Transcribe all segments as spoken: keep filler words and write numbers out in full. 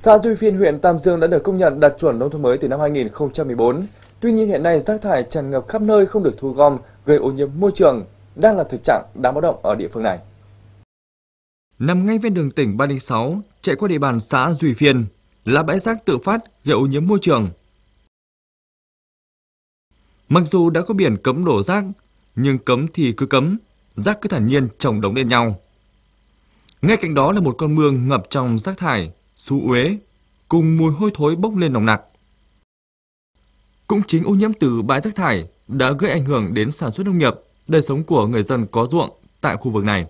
Xã Duy Phiên, huyện Tam Dương đã được công nhận đạt chuẩn nông thôn mới từ năm hai nghìn không trăm mười bốn. Tuy nhiên hiện nay rác thải tràn ngập khắp nơi không được thu gom, gây ô nhiễm môi trường, đang là thực trạng đáng báo động ở địa phương này. Nằm ngay ven đường tỉnh ba không sáu, chạy qua địa bàn xã Duy Phiên là bãi rác tự phát gây ô nhiễm môi trường. Mặc dù đã có biển cấm đổ rác, nhưng cấm thì cứ cấm, rác cứ thản nhiên chồng đống lên nhau. Ngay cạnh đó là một con mương ngập trong rác thải, xú uế, cùng mùi hôi thối bốc lên nồng nặc. Cũng chính ô nhiễm từ bãi rác thải đã gây ảnh hưởng đến sản xuất nông nghiệp, đời sống của người dân có ruộng tại khu vực này.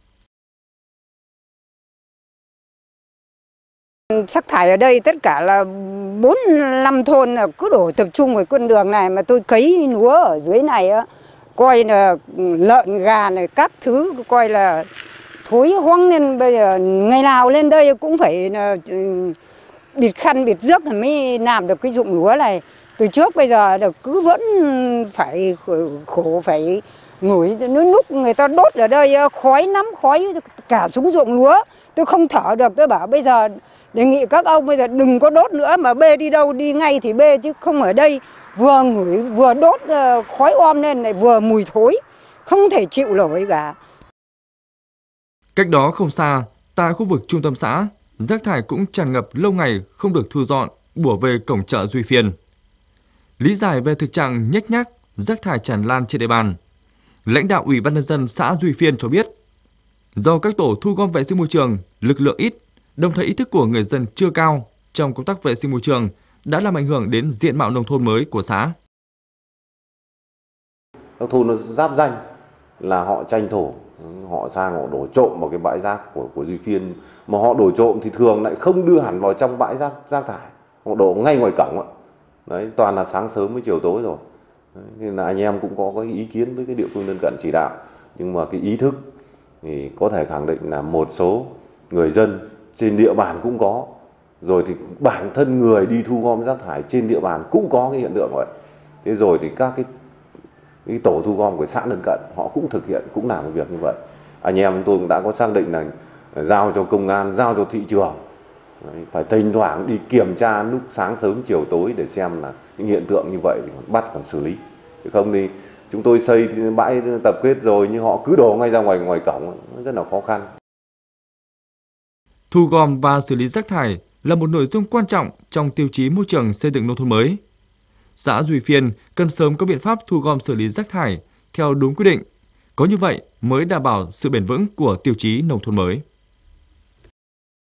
Rác thải ở đây tất cả là bốn năm thôn là cứ đổ tập trung vào con đường này, mà tôi cấy lúa ở dưới này á, coi là lợn gà này các thứ coi là thối hoang, nên bây giờ ngày nào lên đây cũng phải bịt khăn bịt rước mới làm được cái ruộng lúa này. Từ trước bây giờ cứ vẫn phải khổ phải ngửi lúc người ta đốt ở đây khói lắm, khói cả xuống ruộng lúa, tôi không thở được. Tôi bảo bây giờ đề nghị các ông bây giờ đừng có đốt nữa, mà bê đi đâu đi ngay thì bê, chứ không ở đây vừa ngửi vừa đốt khói om lên này, vừa mùi thối, không thể chịu nổi cả. Cách đó không xa, tại khu vực trung tâm xã, rác thải cũng tràn ngập lâu ngày không được thu dọn, bủa về cổng chợ Duy Phiên. Lý giải về thực trạng nhếch nhác rác thải tràn lan trên địa bàn, lãnh đạo Ủy ban nhân dân xã Duy Phiên cho biết, do các tổ thu gom vệ sinh môi trường lực lượng ít, đồng thời ý thức của người dân chưa cao trong công tác vệ sinh môi trường đã làm ảnh hưởng đến diện mạo nông thôn mới của xã. Các thôn nó giáp danh là họ tranh thủ, họ sang họ đổ trộm vào cái bãi rác của của Duy Phiên, mà họ đổ trộm thì thường lại không đưa hẳn vào trong bãi rác rác thải, họ đổ ngay ngoài cổng ạ. Đấy, toàn là sáng sớm với chiều tối rồi. Đấy, nên là anh em cũng có cái ý kiến với cái địa phương lân cận chỉ đạo, nhưng mà cái ý thức thì có thể khẳng định là một số người dân trên địa bàn cũng có, rồi thì bản thân người đi thu gom rác thải trên địa bàn cũng có cái hiện tượng vậy. Thế rồi thì các cái, cái tổ thu gom của xã lân cận họ cũng thực hiện, cũng làm cái việc như vậy. Anh em tôi cũng đã có xác định là giao cho công an, giao cho thị trường. Đấy, phải thỉnh thoảng đi kiểm tra lúc sáng sớm chiều tối để xem là những hiện tượng như vậy thì còn bắt còn xử lý. Chứ không thì chúng tôi xây thì bãi tập kết rồi nhưng họ cứ đổ ngay ra ngoài ngoài cổng, nó rất là khó khăn. Thu gom và xử lý rác thải là một nội dung quan trọng trong tiêu chí môi trường xây dựng nông thôn mới. Xã Duy Phiên cần sớm có biện pháp thu gom xử lý rác thải theo đúng quy định. Có như vậy mới đảm bảo sự bền vững của tiêu chí nông thôn mới.